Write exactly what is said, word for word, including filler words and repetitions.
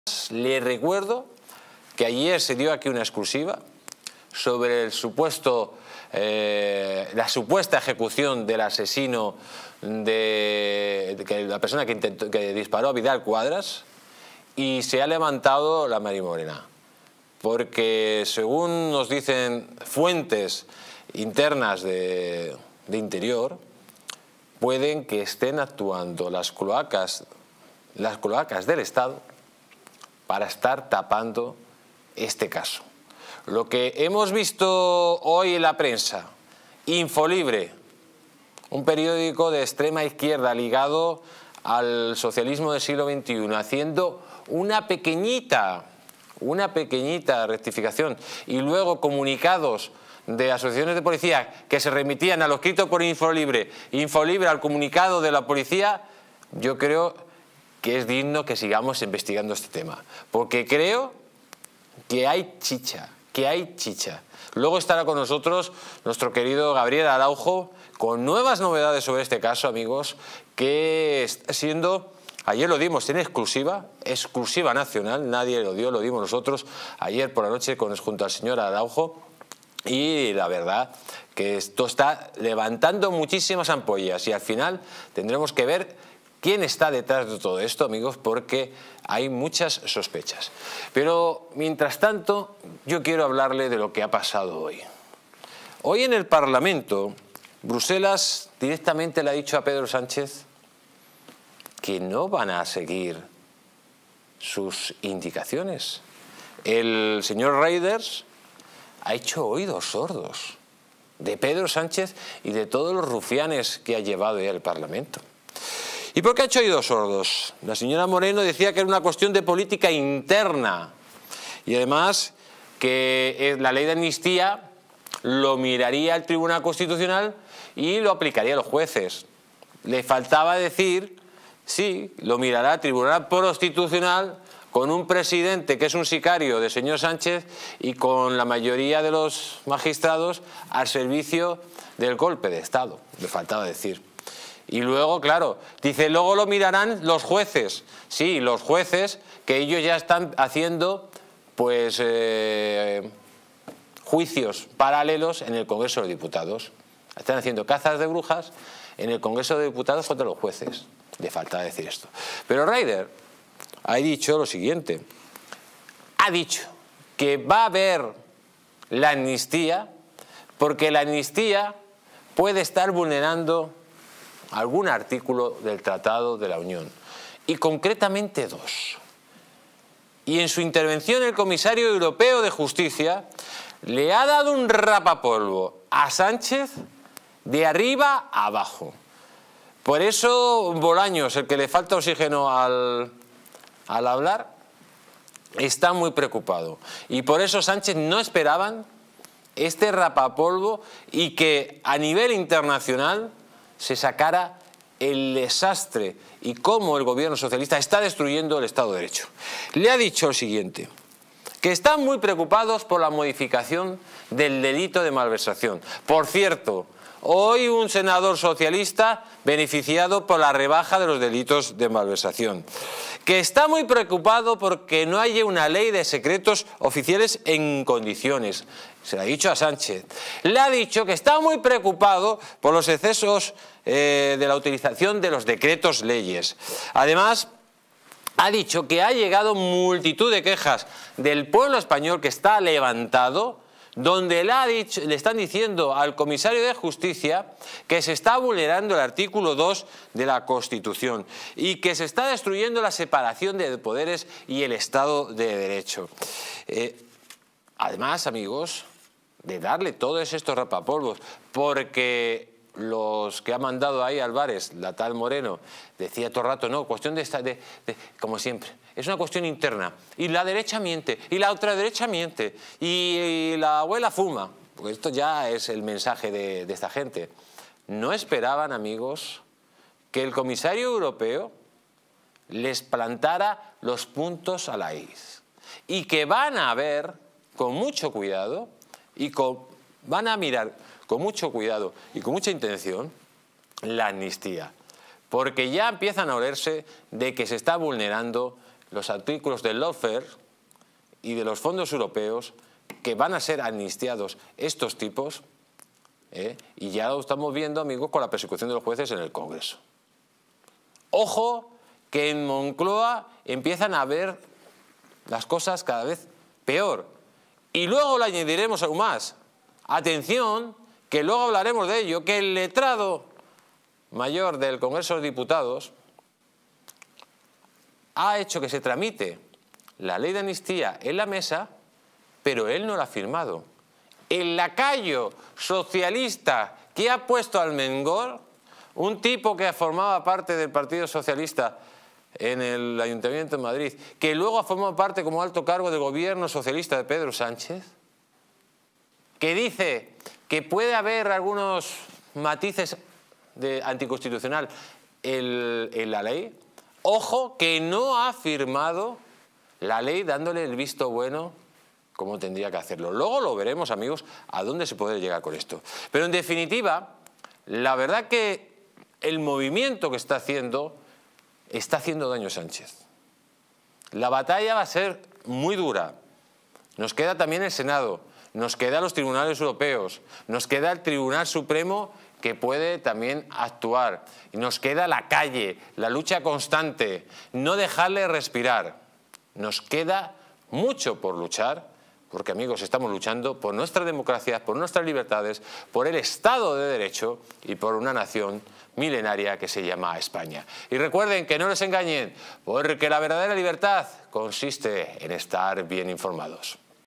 Le recuerdo que ayer se dio aquí una exclusiva sobre el supuesto, eh, la supuesta ejecución del asesino de, de que la persona que, intentó, que disparó a Vidal Quadras, y se ha levantado la marimorena, porque según nos dicen fuentes internas de, de Interior, pueden que estén actuando las cloacas, las cloacas del Estado para estar tapando este caso. Lo que hemos visto hoy en la prensa, Infolibre, un periódico de extrema izquierda ligado al socialismo del siglo veintiuno, haciendo una pequeñita, una pequeñita rectificación, y luego comunicados de asociaciones de policía que se remitían a lo escrito por Infolibre, Infolibre al comunicado de la policía, yo creo que es digno que sigamos investigando este tema, porque creo que hay chicha, que hay chicha. Luego estará con nosotros nuestro querido Gabriel Araujo con nuevas novedades sobre este caso, amigos, que está siendo, ayer lo dimos en exclusiva, exclusiva nacional, nadie lo dio, lo dimos nosotros ayer por la noche con, junto al señor Araujo, y la verdad que esto está levantando muchísimas ampollas y al final tendremos que ver quién está detrás de todo esto, amigos, porque hay muchas sospechas. Pero, mientras tanto, yo quiero hablarle de lo que ha pasado hoy. Hoy en el Parlamento, Bruselas directamente le ha dicho a Pedro Sánchez que no van a seguir sus indicaciones. El señor Reinders ha hecho oídos sordos de Pedro Sánchez y de todos los rufianes que ha llevado ya al Parlamento. ¿Y por qué ha hecho oídos sordos? La señora Moreno decía que era una cuestión de política interna y además que la ley de amnistía lo miraría el Tribunal Constitucional y lo aplicaría a los jueces. Le faltaba decir, sí, lo mirará el Tribunal Constitucional con un presidente que es un sicario del señor Sánchez y con la mayoría de los magistrados al servicio del golpe de Estado. Le faltaba decir. Y luego, claro, dice, luego lo mirarán los jueces. Sí, los jueces, que ellos ya están haciendo, pues, eh, juicios paralelos en el Congreso de Diputados. Están haciendo cazas de brujas en el Congreso de Diputados contra los jueces. Le falta decir esto. Pero Reinders ha dicho lo siguiente. Ha dicho que va a haber la amnistía porque la amnistía puede estar vulnerando algún artículo del Tratado de la Unión, y concretamente dos. Y en su intervención el comisario europeo de Justicia le ha dado un rapapolvo a Sánchez de arriba a abajo. Por eso Bolaños, el que le falta oxígeno al, al hablar, está muy preocupado. Y por eso Sánchez no esperaban este rapapolvo y que a nivel internacional se sacara el desastre y cómo el gobierno socialista está destruyendo el Estado de Derecho. Le ha dicho lo siguiente, que están muy preocupados por la modificación del delito de malversación. Por cierto, hoy un senador socialista beneficiado por la rebaja de los delitos de malversación. Que está muy preocupado porque no haya una ley de secretos oficiales en condiciones. Se lo ha dicho a Sánchez. Le ha dicho que está muy preocupado por los excesos eh, de la utilización de los decretos leyes. Además, ha dicho que ha llegado multitud de quejas del pueblo español que está levantado, donde le, ha dicho, le están diciendo al comisario de Justicia que se está vulnerando el artículo dos de la Constitución y que se está destruyendo la separación de poderes y el Estado de Derecho. Eh, además, amigos, de darle todos estos rapapolvos, porque los que ha mandado ahí Álvarez, la tal Moreno, decía todo el rato, no, cuestión de, esta, de, de como siempre, es una cuestión interna, y la derecha miente, y la otra derecha miente, y, y la abuela fuma, porque esto ya es el mensaje de, de esta gente. No esperaban, amigos, que el comisario europeo les plantara los puntos a la i, y que van a ver con mucho cuidado, y con, van a mirar con mucho cuidado y con mucha intención la amnistía, porque ya empiezan a olerse de que se está vulnerando los artículos del lawfare y de los fondos europeos que van a ser amnistiados estos tipos, ¿eh? Y ya lo estamos viendo, amigos, con la persecución de los jueces en el Congreso. Ojo, que en Moncloa empiezan a ver las cosas cada vez peor. Y luego le añadiremos aún más. Atención, que luego hablaremos de ello, que el letrado mayor del Congreso de Diputados ha hecho que se tramite la ley de amnistía en la mesa, pero él no la ha firmado. El lacayo socialista que ha puesto al Mengor, un tipo que formaba parte del Partido Socialista en el Ayuntamiento de Madrid, que luego ha formado parte como alto cargo del gobierno socialista de Pedro Sánchez, que dice que puede haber algunos matices de anticonstitucional en, en la ley. Ojo, que no ha firmado la ley dándole el visto bueno como tendría que hacerlo. Luego lo veremos, amigos, a dónde se puede llegar con esto. Pero en definitiva, la verdad que el movimiento que está haciendo está haciendo daño a Sánchez. La batalla va a ser muy dura. Nos queda también el Senado, nos quedan los tribunales europeos, nos queda el Tribunal Supremo que puede también actuar. Y nos queda la calle, la lucha constante, no dejarle respirar. Nos queda mucho por luchar, porque, amigos, estamos luchando por nuestra democracia, por nuestras libertades, por el Estado de Derecho y por una nación milenaria que se llama España. Y recuerden que no les engañen, porque la verdadera libertad consiste en estar bien informados.